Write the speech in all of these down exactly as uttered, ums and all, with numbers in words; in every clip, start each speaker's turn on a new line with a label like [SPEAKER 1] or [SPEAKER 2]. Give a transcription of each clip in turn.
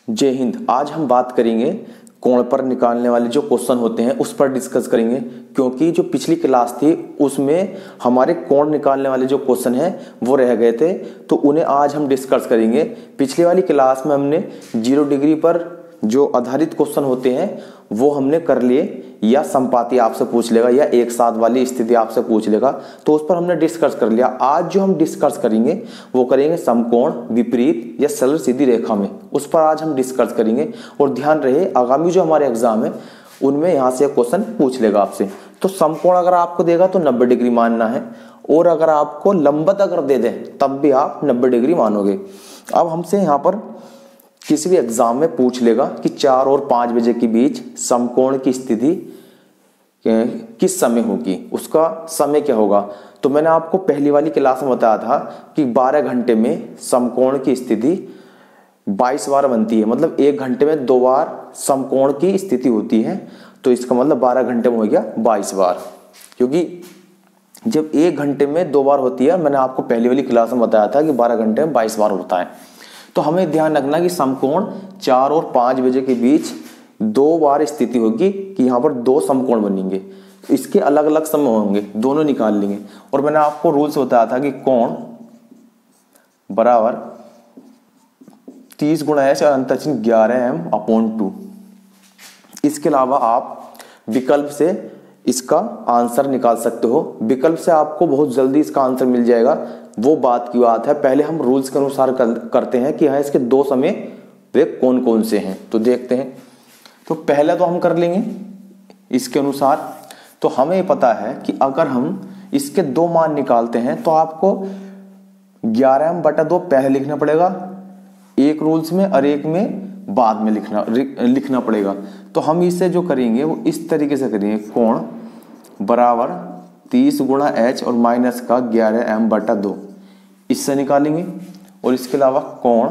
[SPEAKER 1] जय हिंद। आज हम बात करेंगे कोण पर निकालने वाले जो क्वेश्चन होते हैं उस पर डिस्कस करेंगे, क्योंकि जो पिछली क्लास थी उसमें हमारे कोण निकालने वाले जो क्वेश्चन हैं वो रह गए थे, तो उन्हें आज हम डिस्कस करेंगे। पिछली वाली क्लास में हमने जीरो डिग्री पर जो आधारित क्वेश्चन होते हैं वो हमने कर लिए, या संपाती आपसे पूछ लेगा या एक साथ वाली स्थिति आपसे पूछ लेगा, तो उस पर हमने डिस्कस कर लिया। आज जो हम डिस्कस करेंगे वो करेंगे समकोण, विपरीत या सरल सीधी रेखा में, उस पर आज हम डिस्कस करेंगे। और ध्यान रहे आगामी जो हमारे एग्जाम है उनमें यहाँ से क्वेश्चन पूछ लेगा आपसे। तो समकोण अगर आपको देगा तो नब्बे डिग्री मानना है, और अगर आपको लंबवत अगर दे दे तब भी आप नब्बे डिग्री मानोगे। अब हमसे यहाँ पर किसी भी एग्जाम में पूछ लेगा कि चार और पाँच बजे के बीच समकोण की स्थिति किस समय होगी, उसका समय क्या होगा। तो मैंने आपको पहली वाली क्लास में बताया था कि बारह घंटे में समकोण की स्थिति बाईस बार बनती है, मतलब एक घंटे में दो बार समकोण की स्थिति होती है। तो इसका मतलब बारह घंटे में हो गया बाईस बार, क्योंकि जब एक घंटे में दो बार होती है, मैंने आपको पहली वाली क्लास में बताया था कि बारह घंटे में बाईस बार होता है। तो हमें ध्यान रखना कि समकोण चार और पाँच बजे के बीच दो बार स्थिति होगी कि यहाँ पर दो समकोण बनेंगे, इसके अलग अलग समय होंगे, दोनों निकाल लेंगे। और मैंने आपको रूल्स बताया था कि कोण बराबर तीस गुणा एच और अंतर चिन्ह ग्यारह एम अपॉन टू। इसके अलावा आप विकल्प से इसका आंसर निकाल सकते हो, विकल्प से आपको बहुत जल्दी इसका आंसर मिल जाएगा। वो बात की बात है, पहले हम रूल्स के अनुसार कर, करते हैं कि हाँ इसके दो समय वे कौन कौन से हैं, तो देखते हैं। तो पहले तो हम कर लेंगे इसके अनुसार। तो हमें पता है कि अगर हम इसके दो मान निकालते हैं तो आपको ग्यारह एम बटा दो पहले लिखना पड़ेगा एक रूल्स में, और एक में बाद में लिखना लिखना पड़ेगा। तो हम इसे जो करेंगे वो इस तरीके से करेंगे, कोण बराबर तीस गुणा एच और माइनस का ग्यारह एम बटा दो, इससे निकालेंगे। और इसके अलावा कोण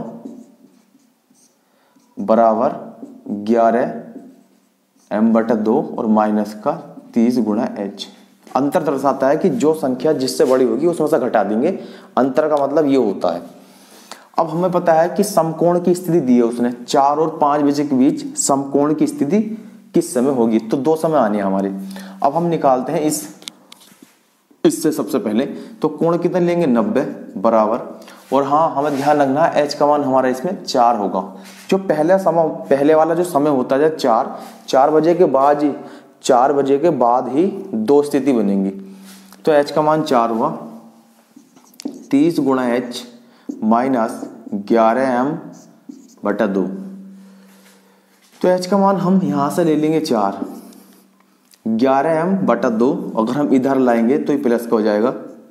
[SPEAKER 1] बराबर ग्यारह एम बटा दो और माइनस का तीस गुणा एच। अंतर दर्शाता है कि जो संख्या जिससे बड़ी होगी उसमें से घटा देंगे, अंतर का मतलब ये होता है। अब हमें पता है कि समकोण की स्थिति दी है उसने, चार और पाँच बजे के बीच समकोण की स्थिति किस समय होगी, तो दो समय आने हैं हमारे। अब हम निकालते हैं इस इससे सबसे पहले। तो कोण कितने लेंगे, नब्बे बराबर, और हाँ हमें ध्यान रखना है एच का मान हमारा इसमें चार होगा। जो पहले समय पहले वाला जो समय होता है चार चार बजे के बाद ही चार बजे के बाद ही दो स्थिति बनेंगी। तो एच का मान चार हुआ, तीस गुणा एच माइनस ग्यारह एम बटा दो। तो एच का मान हम यहां से ले लेंगे चार, ग्यारह एम बटा दो अगर हम इधर लाएंगे तो ये प्लस का हो जाएगा,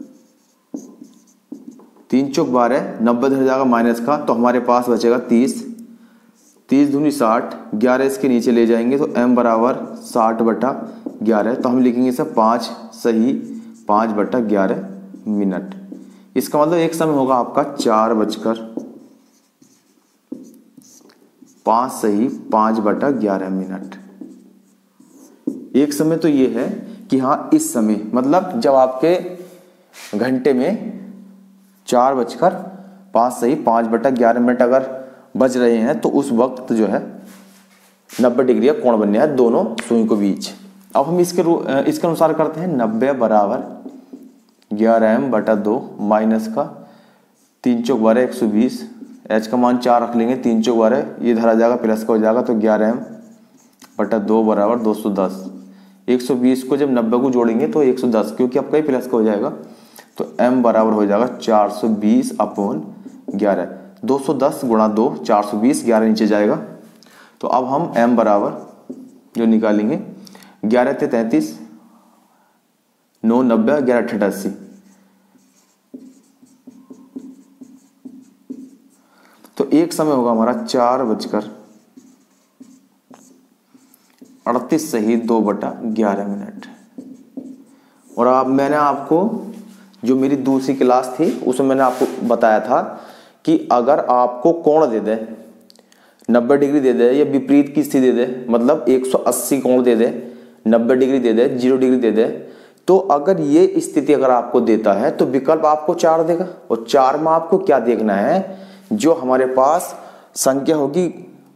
[SPEAKER 1] तीन चौक बारह, नब्बे इधर जाएगा माइनस का, तो हमारे पास बचेगा तीस, तीस दूनी साठ, ग्यारह इसके नीचे ले जाएंगे तो m बराबर साठ बटा ग्यारह। तो हम लिखेंगे इसे पाँच सही पाँच बटा ग्यारह मिनट। इसका मतलब एक समय होगा आपका चार बजकर पाँच सही पाँच बटा ग्यारह मिनट। एक समय तो ये है कि हाँ इस समय मतलब जब आपके घंटे में चार बजकर पाँच सही पाँच बटा ग्यारह मिनट अगर बज रहे हैं तो उस वक्त जो है नब्बे डिग्री का कोण बनने है दोनों सुई के बीच। अब हम इसके इसके अनुसार करते हैं, नब्बे बराबर ग्यारह एम बटा दो माइनस का तीन चौक बारह एक सौ बीस, एच का मान चार रख लेंगे, तीन चौक बारह ये धरा जाएगा प्लस का हो जाएगा, तो ग्यारह एम बटा दो बराबर दो सौ दस। एक सौ बीस को जब नब्बे को जोड़ेंगे तो एक सौ दस, क्योंकि आपका ही प्लस का हो जाएगा, तो m बराबर हो जाएगा चार सौ बीस अपॉन ग्यारह, दो सौ दस गुणा दो चार सौ बीस, ग्यारह नीचे जाएगा। तो अब हम m बराबर जो निकालेंगे, ग्यारह ते तैंतीस, नौ नब्बे, ग्यारह अठासी, तो एक समय होगा हमारा चार बजकर अड़तीस सही दो बटा ग्यारह मिनट। और अब मैंने आपको जो मेरी दूसरी क्लास थी उसमें मैंने आपको बताया था कि अगर आपको कोण दे दे नब्बे डिग्री दे दे या विपरीत की स्थिति दे दे, मतलब एक सौ अस्सी कोण दे दे, नब्बे डिग्री दे दे, जीरो डिग्री दे दे, तो अगर ये स्थिति अगर आपको देता है तो विकल्प आपको चार देगा। और चार में आपको क्या देखना है, जो हमारे पास संख्या होगी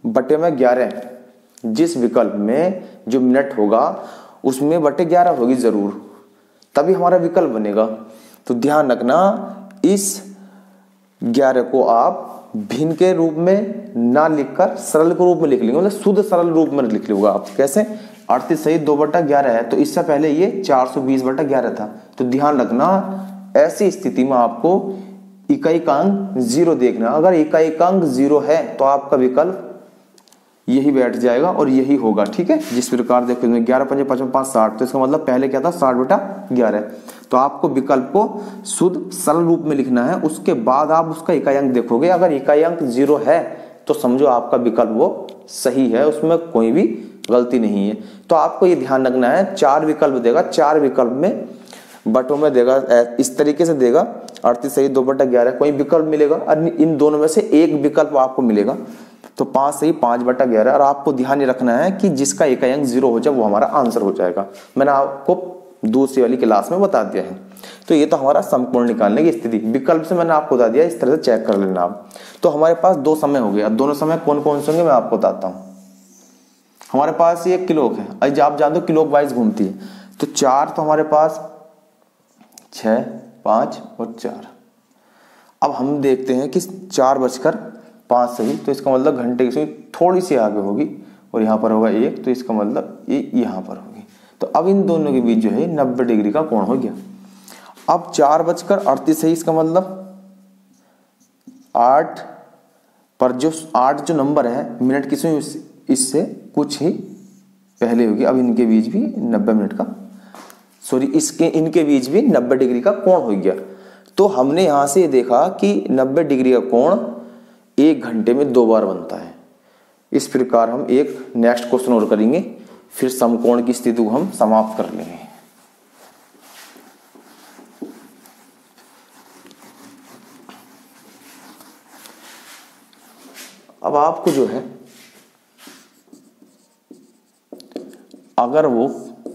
[SPEAKER 1] बटे में ग्यारह, जिस विकल्प में जो मिनट होगा उसमें बटे ग्यारह होगी जरूर, तभी हमारा विकल्प बनेगा। तो ध्यान रखना, इस ग्यारह को आप भिन्न के रूप में ना लिखकर सरल के रूप में लिख लेंगे, मतलब शुद्ध सरल रूप में लिख लोगे आप। कैसे? अड़तीस सही दो बटा ग्यारह है, तो इससे पहले ये चार सौ बीस बटा ग्यारह था। तो ध्यान रखना, ऐसी स्थिति में आपको इकाई का अंक जीरो देखना। अगर इकाई का अंक जीरो है तो आपका विकल्प यही बैठ जाएगा और यही होगा। ठीक है, जिस प्रकार देखो ग्यारह पंजे पचपन पांच साठ, तो इसका मतलब पहले क्या था साठ बटा ग्यारह। तो आपको विकल्प को शुद्ध सरल रूप में लिखना है, उसके बाद आप उसका इकाई अंक देखोगे। अगर इकाई अंक जीरो है तो समझो आपका विकल्प वो सही है, उसमें कोई भी गलती नहीं है। तो आपको ये ध्यान रखना है, चार विकल्प देगा, चार विकल्प में बटों में देगा, इस तरीके से देगा अड़तीस सही दो बटा ग्यारह, कोई विकल्प मिलेगा और इन दोनों में से एक विकल्प आपको मिलेगा। तो पांच सही पांच बटा ग्यारह, और आपको ध्यान ये रखना है कि जिसका इकाई अंक जीरो हो जाए वो हमारा आंसर हो जाएगा। मैंने आपको दूसरी वाली क्लास में बता दिया है। तो ये तो हमारा समकोण निकालने की स्थिति, विकल्प से मैंने आपको बता दिया, इस तरह से चेक कर लेना आप। तो हमारे पास दो समय हो गया, दोनों समय कौन कौन से होंगे मैं आपको बताता हूँ। हमारे पास ये किलोक है, आज आप जानते हो किलोक वाइज घूमती है। तो चार तो हमारे पास छः पाँच और चार। अब हम देखते हैं कि चार बजकर पाँच सही, तो इसका मतलब घंटे की सुई थोड़ी सी आगे होगी और यहाँ पर होगा एक, तो इसका मतलब ये यहाँ पर होगी। तो अब इन दोनों के बीच जो है नब्बे डिग्री का कोण हो गया। अब चार बजकर अड़तीस सही, इसका मतलब आठ पर जो आठ जो नंबर है मिनट की सुई इससे कुछ ही पहले होगी। अब इनके बीच भी नब्बे मिनट का सॉरी इसके इनके बीच भी नब्बे डिग्री का कोण हो गया। तो हमने यहां से देखा कि नब्बे डिग्री का कोण एक घंटे में दो बार बनता है। इस प्रकार हम एक नेक्स्ट क्वेश्चन और करेंगे, फिर समकोण की स्थिति को हम समाप्त कर लेंगे। अब आपको जो है, अगर वो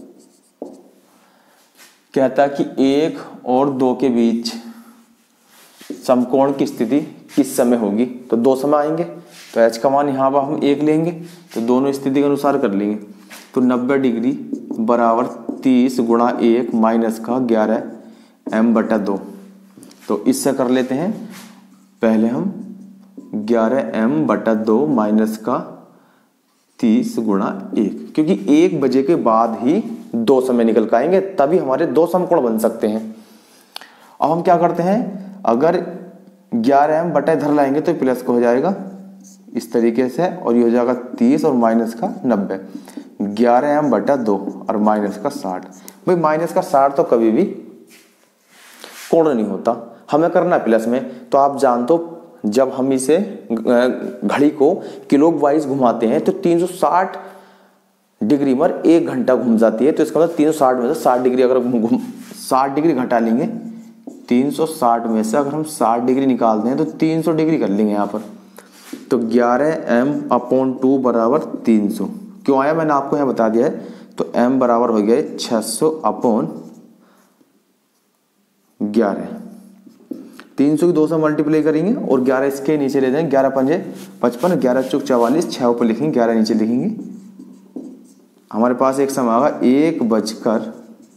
[SPEAKER 1] कहता कि एक और दो के बीच समकोण की स्थिति किस समय होगी, तो दो समय आएंगे। तो एच का मान यहाँ पर हम एक लेंगे, तो दोनों स्थिति के अनुसार कर लेंगे। तो नब्बे डिग्री बराबर तीस गुणा एक माइनस का ग्यारह एम बटा दो। तो इससे कर लेते हैं, पहले हम ग्यारह एम बटा दो माइनस का तीस गुणा एक, क्योंकि एक बजे के बाद ही दो समय निकल के आएंगे, तभी हमारे दो समकोण बन सकते हैं। अब हम क्या करते हैं, अगर ग्यारह एम बटा इधर लाएंगे तो प्लस का हो जाएगा इस तरीके से, और ये हो जाएगा तीस और माइनस का नब्बे, ग्यारह एम बटा दो और माइनस का साठ। भाई माइनस का साठ तो कभी भी कोण नहीं होता, हमें करना प्लस में। तो आप जानते हो जब हम इसे घड़ी को किलोक वाइज घुमाते हैं तो तीन सौ साठ डिग्री पर एक घंटा घूम जाती है। तो इसका मतलब तीन सौ साठ में से साठ डिग्री अगर घूम साठ डिग्री घटा लेंगे, तीन सौ साठ में से अगर हम साठ डिग्री निकालते हैं तो तीन सौ डिग्री कर लेंगे यहाँ पर। तो ग्यारह एम अपॉन टू बराबर तीन सौ क्यों आया मैंने आपको यहाँ बता दिया है। तो एम बराबर हो गया छह सौ अपॉन ग्यारह, तीन सौ की दो सौ मल्टीप्लाई करेंगे और ग्यारह इसके नीचे ले जाएंगे, ग्यारह पंजे पचपन, ग्यारह चौक चवालीस, छः ऊपर लिखेंगे, ग्यारह नीचे लिखेंगे। हमारे पास एक समय आएगा एक बजकर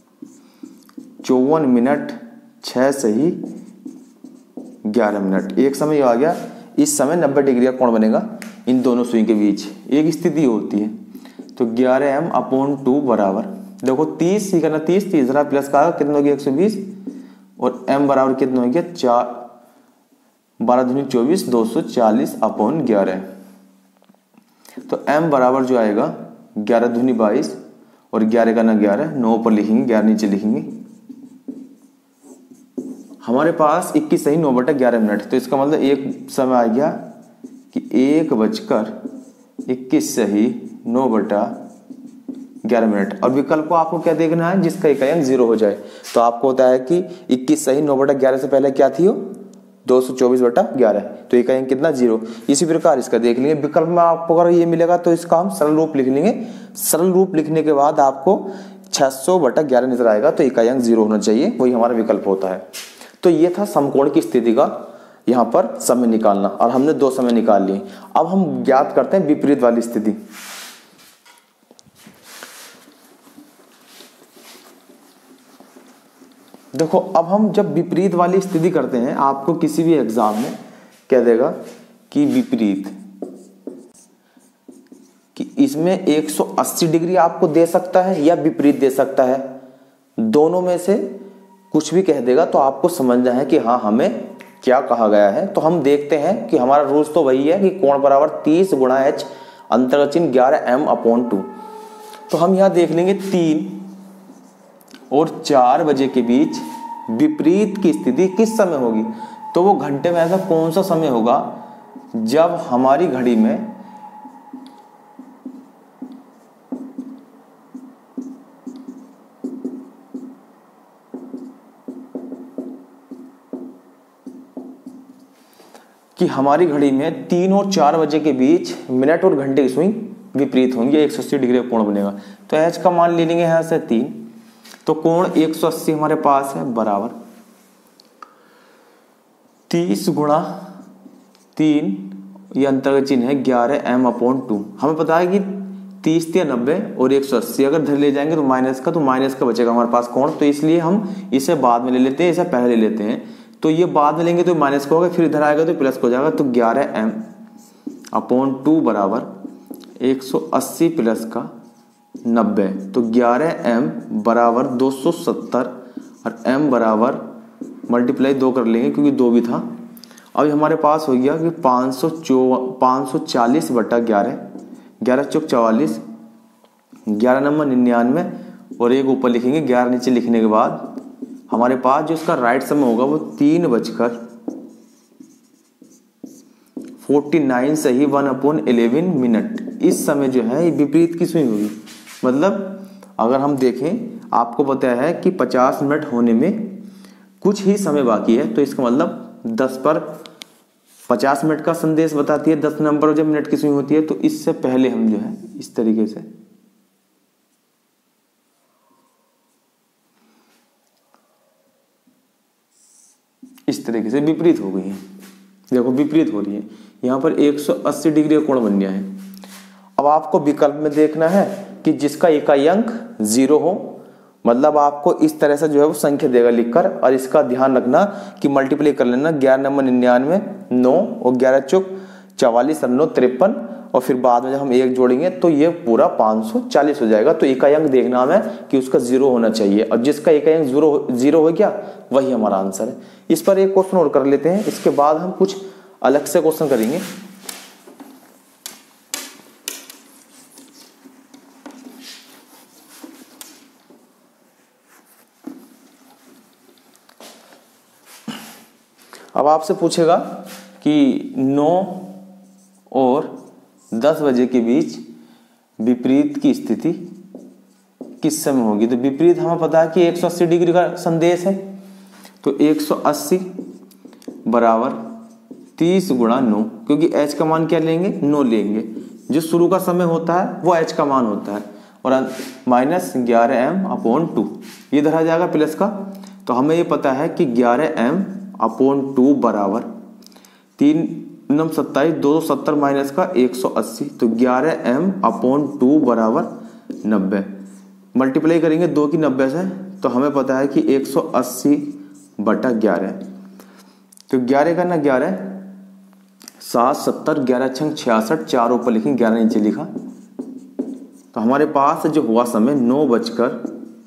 [SPEAKER 1] चौवन मिनट छः सही ग्यारह मिनट, एक समय आ गया। इस समय नब्बे डिग्री का कोण बनेगा इन दोनों सुई के बीच, एक स्थिति होती है। तो ग्यारह एम अपॉन टू बराबर देखो तीस ही करना, तीस तीसरा प्लस का कितना हो गया एक सौ बीस, और m बराबर कितना हो गया चार, बारह दूनी चौबीस, दो सौ चालीस अपॉन ग्यारह। तो m बराबर जो आएगा ग्यारह दूनी बाईस और ग्यारह का ना ग्यारह, नौ पर लिखेंगे, ग्यारह नीचे लिखेंगे। हमारे पास इक्कीस सही नौ बटा ग्यारह मिनट, तो इसका मतलब एक समय आ गया कि एक बजकर इक्कीस सही नौ बटा ग्यारह मिनट। और विकल्प को आपको क्या देखना है, जिसका इकाई अंक जीरो हो जाए। तो आपको होता है कि इक्कीस सही नौ बटा ग्यारह से पहले क्या थी हो दो सौ चौबीस बटा ग्यारह, तो इकाई अंक कितना जीरो। इसी प्रकार इसका देख लेंगे, विकल्प में आपको अगर ये मिलेगा तो इसका हम सरल रूप लिख लेंगे। सरल रूप लिखने के बाद आपको छह सौ बटा ग्यारह नजर आएगा, तो इकाई अंक जीरो होना चाहिए, वही हमारा विकल्प होता है। तो ये था समकोण की स्थिति का यहाँ पर समय निकालना, और हमने दो समय निकाल लिए। अब हम ज्ञात करते हैं विपरीत वाली स्थिति। देखो अब हम जब विपरीत वाली स्थिति करते हैं, आपको किसी भी एग्जाम में कह देगा कि विपरीत, कि इसमें एक सौ अस्सी डिग्री आपको दे सकता है या विपरीत दे सकता है, दोनों में से कुछ भी कह देगा, तो आपको समझना है कि हाँ हमें क्या कहा गया है। तो हम देखते हैं कि हमारा रूल्स तो वही है कि कोण बराबर तीस गुणा एच अंतर्गत चिन्ह ग्यारह एम अपॉन टू। तो हम यहाँ देख लेंगे तीन और चार बजे के बीच विपरीत की स्थिति किस समय होगी। तो वो घंटे में ऐसा कौन सा समय होगा जब हमारी घड़ी में कि हमारी घड़ी में तीन और चार बजे के बीच मिनट और घंटे की सुई विपरीत होंगी, एक सौ अस्सी डिग्री का कोण बनेगा। तो एच का मान ले लेंगे यहाँ से तीन, तो कोण एक सौ अस्सी हमारे पास है बराबर तीस गुणा तीन, ये अंतर्गत चिन्ह है ग्यारह एम अपॉन टू। हमें पता है कि तीस या नब्बे और एक सौ अस्सी अगर धर ले जाएंगे तो माइनस का, तो माइनस का बचेगा हमारे पास कोण, तो इसलिए हम इसे बाद में ले लेते हैं, इसे पहले ले लेते हैं। तो ये बाद में लेंगे तो माइनस का होगा, फिर इधर आएगा तो प्लस हो जाएगा। तो ग्यारह एम अपॉन टू बराबर एक सौ अस्सी प्लस का नब्बे, तो ग्यारह एम बराबर दो सौ सत्तर और एम बराबर मल्टीप्लाई दो कर लेंगे क्योंकि दो भी था। अब हमारे पास हो गया कि पाँच सौ चौ पाँच सौ चालीस बटा ग्यारह, ग्यारह चौक चवालीस, ग्यारह नंबर निन्यानवे और एक ऊपर लिखेंगे। ग्यारह नीचे लिखने के बाद हमारे पास जो इसका राइट समय होगा वो तीन बजकर फोर्टी नाइन सही वन अपॉन इलेवन मिनट। इस समय जो है ये विपरीत की सुई होगी। मतलब अगर हम देखें, आपको पता है कि पचास मिनट होने में कुछ ही समय बाकी है, तो इसका मतलब दस पर पचास मिनट का संदेश बताती है, दस नंबर जब मिनट की सुई होती है। तो इससे पहले हम जो है इस तरीके से इस तरीके से विपरीत हो गई है। देखो विपरीत हो रही है, यहाँ पर एक सौ अस्सी डिग्री का कोण बन गया है। अब आपको विकल्प में देखना है कि जिसका इकाई अंक जीरो हो, मतलब आपको इस तरह से जो है वो संख्या देगा लिखकर, और इसका ध्यान रखना कि मल्टीप्लाई कर लेना, ग्यारह नंबर निन्यानवे नौ और ग्यारह चौक चवालीस और नौ तिरपन, और फिर बाद में जब हम एक जोड़ेंगे तो ये पूरा पाँच सौ चालीस हो जाएगा। तो इकाई अंक देखना हमें कि उसका जीरो होना चाहिए, और जिसका इकाई अंक जीरो जीरो हो गया वही हमारा आंसर है। इस पर एक क्वेश्चन और कर लेते हैं, इसके बाद हम कुछ अलग से क्वेश्चन करेंगे। अब आपसे पूछेगा कि नौ और दस बजे के बीच विपरीत की स्थिति किस समय होगी। तो विपरीत हमें पता है कि एक सौ अस्सी डिग्री का संदेश है, तो एक सौ अस्सी बराबर तीस गुणा नौ, क्योंकि एच का मान क्या लेंगे, नौ लेंगे। जो शुरू का समय होता है वो एच का मान होता है, और माइनस ग्यारह एम अपॉन टू, ये धरा जाएगा प्लस का। तो हमें ये पता है कि ग्यारह एम अपॉन टू बराबर तीन नम सत्ताईस, दो सौ सत्तर माइनस का एक सौ अस्सी, तो ग्यारह एम अपॉन टू बराबर नब्बे। मल्टीप्लाई करेंगे दो की नब्बे से, तो हमें पता है कि एक सौ अस्सी बटा ग्यारह, तो ग्यारह का ना ग्यारह, सात सत्तर, ग्यारह छंग छियासठ, चार ऊपर लिखेंगे, ग्यारह नीचे लिखा। तो हमारे पास जो हुआ समय नौ बजकर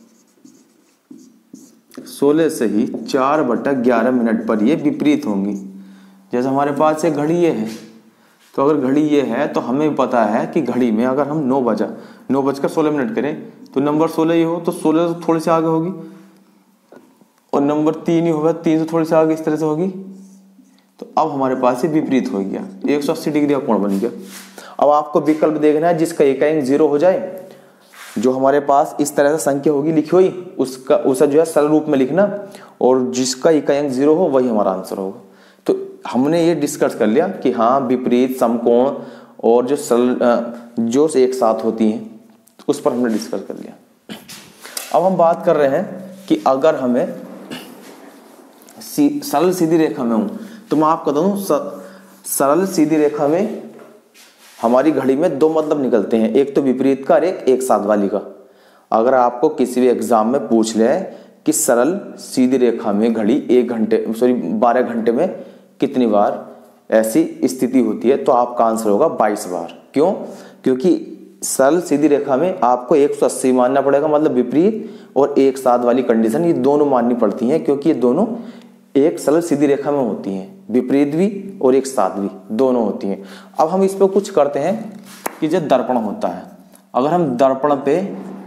[SPEAKER 1] सोलह से ही चार बटा ग्यारह मिनट पर ये विपरीत होंगी। जैसे हमारे पास एक घड़ी ये है, तो अगर घड़ी ये है तो हमें पता है कि घड़ी में अगर हम नौ बजा नौ बजकर सोलह मिनट करें तो नंबर सोलह ही हो, तो सोलह से थोड़ी सी आगे होगी, और नंबर तीन ही होगा, तीन से थोड़ी सी आगे इस तरह से होगी। तो अब हमारे पास ये विपरीत हो गया, एक सौ अस्सी डिग्री का कोण बन गया। अब आपको विकल्प देखना है जिसका इकाई अंक जीरो हो जाए, जो हमारे पास इस तरह से संख्या होगी लिखी हुई, उसका उसे जो है सरल रूप में लिखना, और जिसका इकाई अंक जीरो हो वही हमारा आंसर होगा। तो हमने ये डिस्कस कर लिया कि हाँ विपरीत, समकोण और जो सरल जो एक साथ होती हैं, उस पर हमने डिस्कस कर लिया। अब हम बात कर रहे हैं कि अगर हमें सी, सरल सीधी रेखा में हूं, तो मैं आपको बताऊं, सरल सीधी रेखा में हमारी घड़ी में दो मतलब निकलते हैं, एक तो विपरीत का और एक एक साथ वाली का। अगर आपको किसी भी एग्जाम में पूछ ले कि सरल सीधी रेखा में घड़ी एक घंटे सॉरी बारह घंटे में कितनी बार ऐसी स्थिति होती है, तो आपका आंसर होगा बाईस बार। क्यों? क्योंकि सरल सीधी रेखा में आपको एक सौ अस्सी मानना पड़ेगा, मतलब विपरीत और एक साथ वाली कंडीशन ये दोनों माननी पड़ती हैं, क्योंकि ये दोनों एक सरल सीधी रेखा में होती हैं, विपरीत भी और एक साथ भी दोनों होती हैं। अब हम इस पर कुछ करते हैं कि जब दर्पण होता है, अगर हम दर्पण पे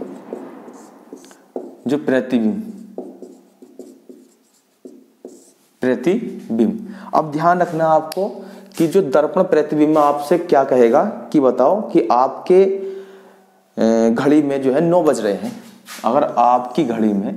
[SPEAKER 1] जो प्रतिबिंब प्रतिबिंब अब ध्यान रखना आपको कि जो दर्पण प्रतिबिंब आपसे क्या कहेगा कि बताओ कि आपके घड़ी में जो है नौ बज रहे हैं। अगर आपकी घड़ी में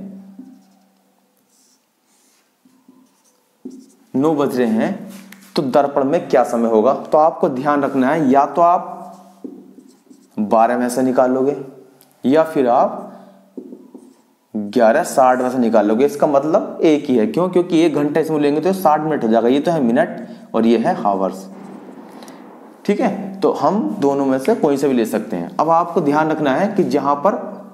[SPEAKER 1] नौ बज रहे हैं तो दर्पण में क्या समय होगा, तो आपको ध्यान रखना है, या तो आप बारह में से निकालोगे या फिर आप ग्यारह साठ में से निकालोगे। इसका मतलब एक ही है। क्यों? क्योंकि एक घंटे इसमें लेंगे तो साठ मिनट हो जाएगा। ये तो है मिनट और ये है हावर्स। ठीक है, तो हम दोनों में से कोई से भी ले सकते हैं। अब आपको ध्यान रखना है कि जहां पर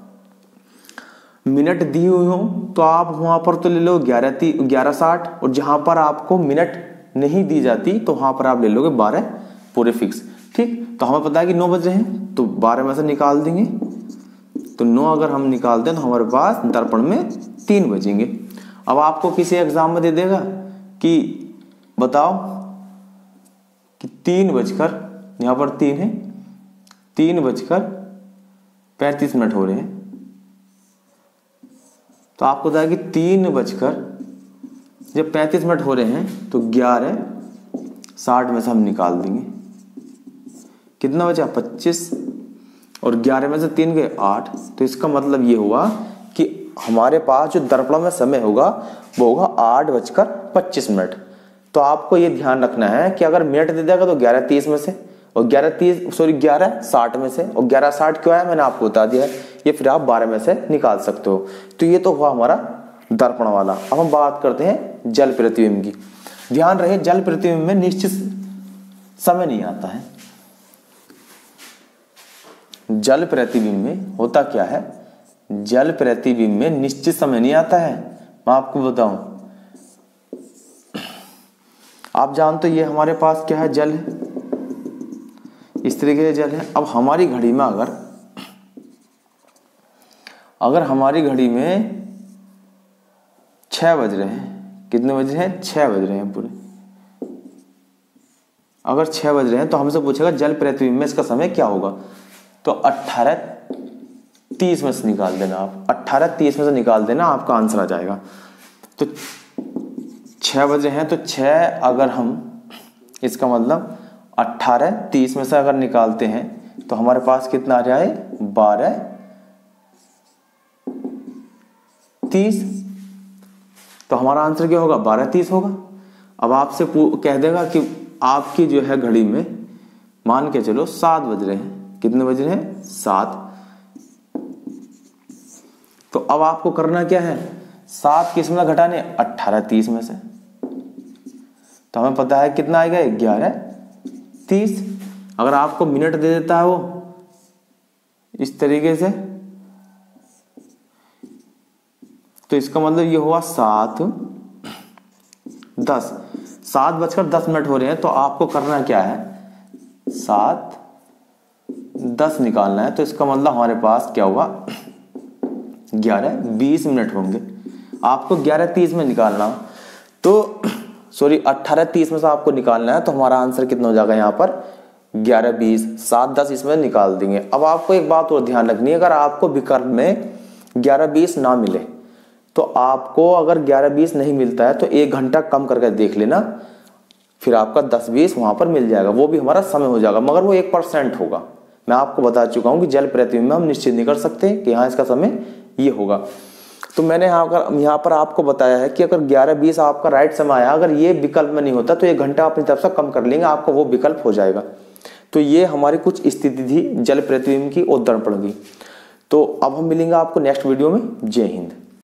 [SPEAKER 1] मिनट दी हुई हो तो आप वहां पर तो ले लो ग्यारह ती ग्यारह साठ, और जहां पर आपको मिनट नहीं दी जाती तो वहां पर आप ले लोगे बारह पूरे फिक्स। ठीक, तो हमें पता है कि नौ बज रहे हैं तो बारह में से निकाल देंगे, तो नौ अगर हम निकाल दें तो हमारे पास दर्पण में तीन बजेंगे। अब आपको किसी एग्जाम में दे देगा कि बताओ कि तीन बजकर यहां पर तीन है तीन बजकर पैंतीस मिनट हो रहे हैं, तो आपको बताया कि तीन बजकर जब पैंतीस मिनट हो रहे हैं तो ग्यारह साठ में से हम निकाल देंगे, कितना बचा पच्चीस, और ग्यारह में से तीन गए आठ। तो इसका मतलब ये हुआ कि हमारे पास जो दर्पण में समय होगा वो होगा आठ बजकर पच्चीस मिनट। तो आपको ये ध्यान रखना है कि अगर मिनट दे देगा तो ग्यारह तीस में से, और ग्यारह तीस सॉरी ग्यारह साठ में से, और ग्यारह साठ क्यों है मैंने आपको बता दिया है, ये फिर आप बारह में से निकाल सकते हो। तो ये तो हुआ हमारा दर्पण वाला। अब हम बात करते हैं जल प्रतिबिंब की। ध्यान रहे, जल प्रतिबिंब में निश्चित समय नहीं आता है। जल प्रतिबिंब में होता क्या है, जल प्रतिबिंब में निश्चित समय नहीं आता है। मैं आपको बताऊं, आप जानते हो ये हमारे पास क्या है, जल है, इस तरीके से जल है। अब हमारी घड़ी में अगर अगर हमारी घड़ी में छह बज रहे हैं, कितने बज रहे हैं, छह बज रहे हैं पूरे, अगर छह बज रहे हैं तो हमसे पूछेगा जल प्रतिबिंब में इसका समय क्या होगा, तो अट्ठारह तीस में से निकाल देना आप, अट्ठारह तीस में से निकाल देना, आपका आंसर आ जाएगा। तो छह बज रहे हैं तो छह अगर हम इसका मतलब अट्ठारह तीस में से अगर निकालते हैं तो हमारे पास कितना आ जाए, बारह तीस। तो हमारा आंसर क्या होगा, बारह तीस होगा। अब आपसे कह देगा कि आपकी जो है घड़ी में मान के चलो सात बज रहे हैं, कितने बज रहे हैं, सात। तो अब आपको करना क्या है, सात किस में घटाने, अट्ठारह तीस में से। तो हमें पता है कितना आएगा, ग्यारह तीस। अगर आपको मिनट दे देता है वो इस तरीके से, तो इसका मतलब ये हुआ सात दस, सात बजकर दस मिनट हो रहे हैं। तो आपको करना क्या है, सात दस निकालना है। तो इसका मतलब हमारे पास क्या हुआ, ग्यारह बीस मिनट होंगे। आपको ग्यारह तीस में निकालना, तो सॉरी अट्ठारह तीस में से आपको निकालना है। तो हमारा आंसर कितना हो जाएगा यहाँ पर, ग्यारह बीस, सात दस इसमें निकाल देंगे। अब आपको एक बात और ध्यान रखनी है, अगर आपको विकल्प में ग्यारह बीस ना मिले तो आपको, अगर ग्यारह बीस नहीं मिलता है तो एक घंटा कम करके देख लेना, फिर आपका दस बीस वहां पर मिल जाएगा, वो भी हमारा समय हो जाएगा, मगर वो एक परसेंट होगा। मैं आपको बता चुका हूं कि जल प्रतिबिंब में हम निश्चित नहीं कर सकते कि हाँ इसका समय ये होगा। तो मैंने यहाँ पर यहाँ पर आपको बताया है कि अगर ग्यारह बीस आपका राइट समय आया, अगर ये विकल्प में नहीं होता तो एक घंटा अपनी तरफ से कम कर लेंगे, आपको वो विकल्प हो जाएगा। तो ये हमारी कुछ स्थिति थी जल प्रतिबिंब की और दर्पण की। तो अब हम मिलेंगे आपको नेक्स्ट वीडियो में। जय हिंद।